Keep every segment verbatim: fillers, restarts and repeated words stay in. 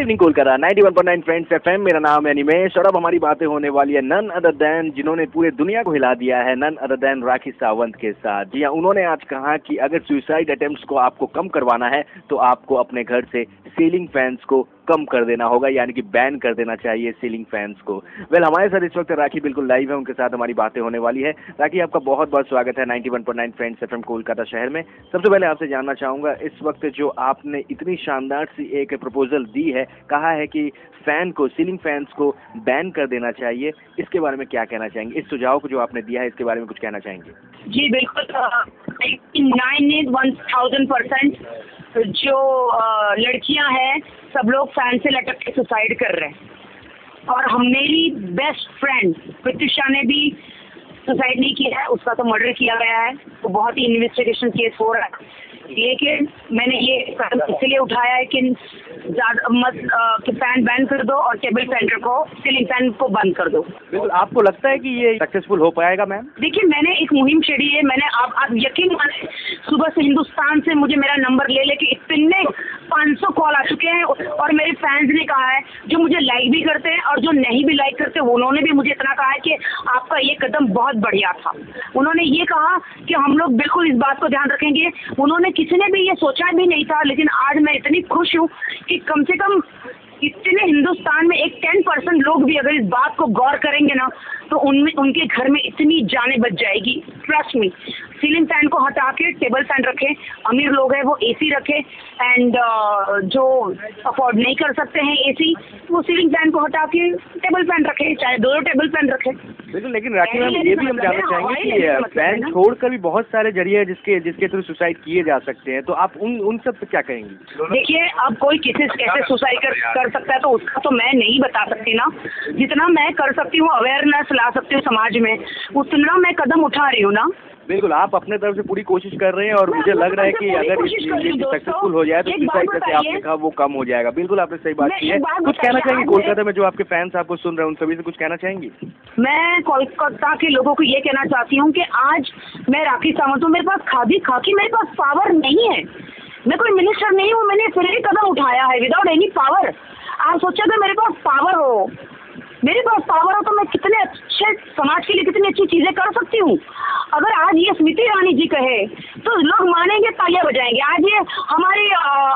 Evening Kolkata ninety one point nine friends FM. मेरा नाम है अनिमेश और अब हमारी बातें होने वाली है नन अदर देन जिन्होंने पूरे दुनिया को हिला दिया है, none other than Rakhi Sawant के साथ। जी हाँ, उन्होंने आज कहा कि अगर सुसाइड अटेम्प्ट्स को आपको कम करवाना है तो आपको अपने घर से सीलिंग फैंस को कम कर देना होगा, यानी कि बैन कर देना चाहिए सीलिंग फैंस को। वेल well, हमारे साथ इस वक्त राखी बिल्कुल लाइव है, उनके साथ हमारी बातें होने वाली है। राखी, आपका बहुत बहुत स्वागत है ninety one point nine friends FM Kolkata शहर में। सबसे पहले आपसे जानना चाहूँगा, इस वक्त जो आपने इतनी शानदार सी एक प्रपोजल दी है, कहा है कि फैन को, सीलिंग फैंस को बैन कर देना चाहिए, इसके बारे में क्या कहना चाहेंगे? इस सुझाव को जो आपने दिया है, इसके बारे में कुछ कहना चाहेंगे? जी बिल्कुल, नाइन वन थाउजेंड परसेंट जो लड़कियां हैं सब लोग फैन से लटक के सुसाइड कर रहे हैं। और हम मेरी बेस्ट फ्रेंड प्रत्युषा ने भी सुसाइड नहीं किया है, उसका तो मर्डर किया गया है, तो बहुत ही इन्वेस्टिगेशन केस हो रहा है। लेकिन मैंने ये कदम इसलिए उठाया है कि ज्यादा मत कि फैन बैन कर दो और टेबल फैन रखो, सीलिंग फैन को बंद कर दो। बिल्कुल, आपको लगता है कि ये सक्सेसफुल हो पाएगा मैम? देखिए, मैंने एक मुहिम छेड़ी है। मैंने आप आप यकीन माने, सुबह से हिंदुस्तान से मुझे मेरा नंबर ले लेके इतने पाँच सौ कॉल आ चुके हैं और मेरे फैंस ने कहा है, जो मुझे लाइक भी करते हैं और जो नहीं भी लाइक करते, उन्होंने भी मुझे इतना कहा है कि आपका ये कदम बहुत बढ़िया था। उन्होंने ये कहा कि हम लोग बिल्कुल इस बात को ध्यान रखेंगे। उन्होंने किसी ने भी ये सोचा भी नहीं था, लेकिन आज मैं इतनी खुश हूँ कि कम से कम इतने हिंदुस्तान में एक टेन परसेंट लोग भी अगर इस बात को गौर करेंगे ना, तो उनमें उनके घर में इतनी जानें बच जाएगी। ट्रस्ट मी, सीलिंग फैन को हटा के टेबल फैन रखें। अमीर लोग हैं वो एसी रखें, एंड uh, जो अफोर्ड नहीं कर सकते हैं एसी, वो सीलिंग फैन को हटा के टेबल फैन रखें, चाहे दो टेबल फैन रखें। बिल्कुल, लेकिन राखी मैम, ये भी हम जानना चाहेंगे कि फैन छोड़कर भी बहुत सारे जरिए हैं जिसके जिसके थ्रू सुसाइड किए जा सकते हैं, तो आप उन उन सब पे क्या कहेंगी? देखिए, अब कोई किसी से कैसे सुसाइड कर, कर सकता है तो उसका तो मैं नहीं बता सकती ना। जितना मैं कर सकती हूँ, अवेयरनेस ला सकती हूँ समाज में, उतना मैं कदम उठा रही हूँ ना। बिल्कुल, आप अपने तरफ से पूरी कोशिश कर रहे हैं और मुझे लग रहा है कि अगर ये सक्सेसफुल हो जाए तो सुसाइड जैसे आपने कहा वो कम हो जाएगा। बिल्कुल, आपने सही बात की है। कुछ कहना चाहेंगे कोलकाता में जो आपके फैंस आपको सुन रहे हैं, उन सभी से कुछ कहना चाहेंगी? मैं कोलकाता के लोगों को ये कहना चाहती हूँ कि आज मैं राखी सावंत हूँ, मेरे पास खादी खाकी मेरे पास पावर नहीं है, मैं कोई मिनिस्टर नहीं हूँ, मैंने फिर भी कदम उठाया है विदाउट एनी पावर। आप सोचा था मेरे पास पावर हो, मेरे पास पावर हो तो मैं कितने अच्छे समाज के लिए कितनी अच्छी चीजें कर सकती हूँ। अगर आज ये स्मृति ईरानी जी कहे तो लोग मानेंगे, तालियां बजाएंगे। आज ये हमारी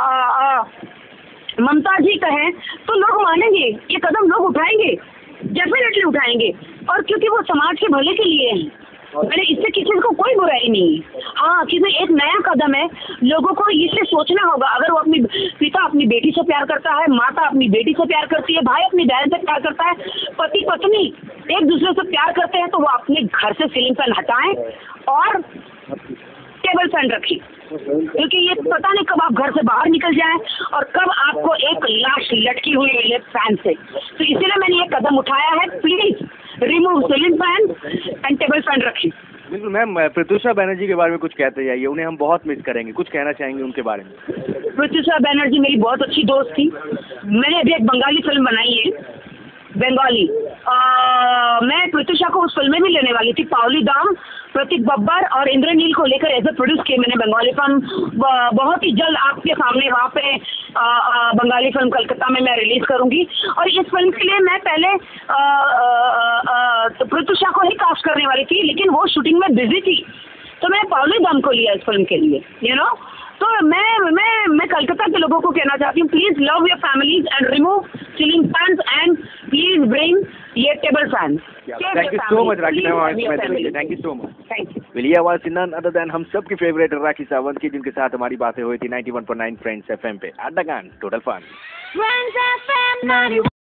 ममता जी कहे तो लोग मानेंगे, ये कदम लोग उठाएंगे, डेफिनेटली उठाएंगे, और क्योंकि वो समाज के भले के लिए हैं। मैंने इससे किसी को कोई बुराई नहीं। हाँ, क्योंकि एक नया कदम है, लोगों को इसे सोचना होगा। अगर वो अपनी पिता अपनी बेटी से प्यार करता है, माता अपनी बेटी से प्यार करती है, भाई अपनी बहन से प्यार करता है, पति पत्नी एक दूसरे से प्यार करते हैं, तो वो अपने घर से सीलिंग फैन हटाएं और टेबल फैन रखें, क्योंकि ये पता नहीं कब आप घर से बाहर निकल जाएं और कब आपको एक लाश लटकी हुई मिले फैन से। तो इसीलिए मैंने ये कदम उठाया है। Please remove ceiling fan and table fan रखें। बिल्कुल मैम, प्रत्युषा बनर्जी के बारे में कुछ कहते जाइए, उन्हें हम बहुत मिस करेंगे, कुछ कहना चाहेंगे उनके बारे में? प्रत्युषा बनर्जी मेरी बहुत अच्छी दोस्त थी। मैंने अभी एक बंगाली फिल्म बनाई है, बंगाली। आ, मैं प्रत्युषा को उस फिल्म में भी लेने वाली थी। पावली दाम, प्रतीक बब्बर और इंद्रनील को लेकर एज ए प्रोड्यूस की मैंने बंगाली फिल्म। बहुत ही जल्द आपके सामने वहाँ पे आ, आ, बंगाली फिल्म कलकत्ता में मैं रिलीज करूंगी। और इस फिल्म के लिए मैं पहले प्रत्युषा को ही कास्ट करने वाली थी, लेकिन वो शूटिंग में बिजी थी, तो मैं पावली दाम को लिया इस फिल्म के लिए, यू नो। तो मैं मैं मैं कलकत्ता के लोगों को कहना चाहती हूँ, please love your families and remove ceiling fans and please bring ये table fan. Thank you so much Rakhi Sawant, thank you so much. Thank you. मिली आवाज नन अदर देन हम सबकी फेवरेट राखी सावंत की, जिनके साथ हमारी बातें हुई थी ninety one point nine friends FM पे। एट द गान टोटल फन।